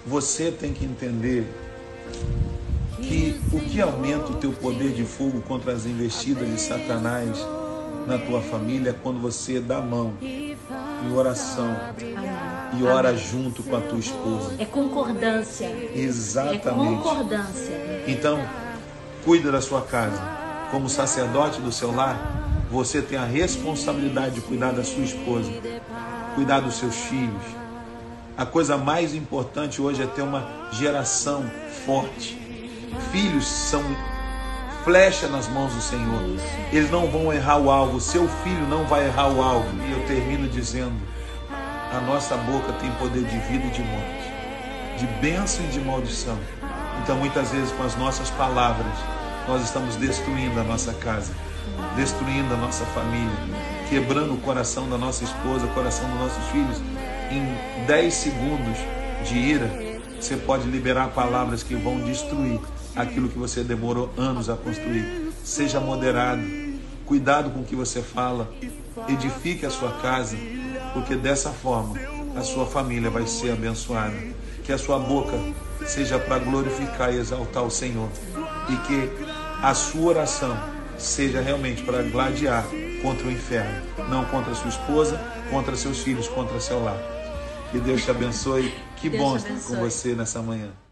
você tem que entender que o que aumenta o teu poder de fogo contra as investidas de Satanás na tua família é quando você dá a mão em oração e ora junto com a tua esposa. É concordância. Exatamente. É concordância. Então, cuida da sua casa. Como sacerdote do seu lar, você tem a responsabilidade de cuidar da sua esposa, cuidar dos seus filhos. A coisa mais importante hoje é ter uma geração forte. Filhos são flecha nas mãos do Senhor. Eles não vão errar o alvo. Seu filho não vai errar o alvo. E eu termino dizendo: a nossa boca tem poder de vida e de morte, de bênção e de maldição. Então, muitas vezes, com as nossas palavras, nós estamos destruindo a nossa casa, destruindo a nossa família, quebrando o coração da nossa esposa, o coração dos nossos filhos. Em 10 segundos de ira, você pode liberar palavras que vão destruir aquilo que você demorou anos a construir. Seja moderado, cuidado com o que você fala, edifique a sua casa, porque dessa forma a sua família vai ser abençoada. Que a sua boca seja para glorificar e exaltar o Senhor, e que a sua oração seja realmente para gladiar contra o inferno, não contra a sua esposa, contra seus filhos, contra seu lar. Que Deus te abençoe. Que bom estar com você nessa manhã.